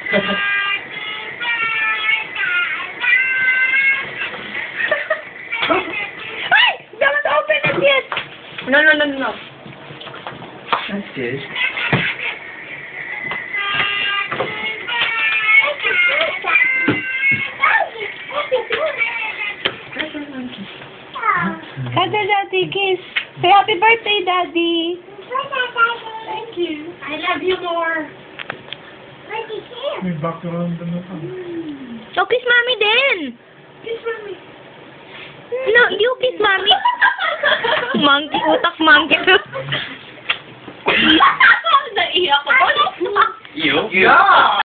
Ay! Don't open it yet! No. That's good. Kada Daddy, kiss. Say happy birthday, Daddy. Thank you. I love you more. May background na pa. So, kiss Mommy din. Kiss mommy. No, you kiss Mommy. Monkey, utak monkey. Naiyak ko. You? Yeah!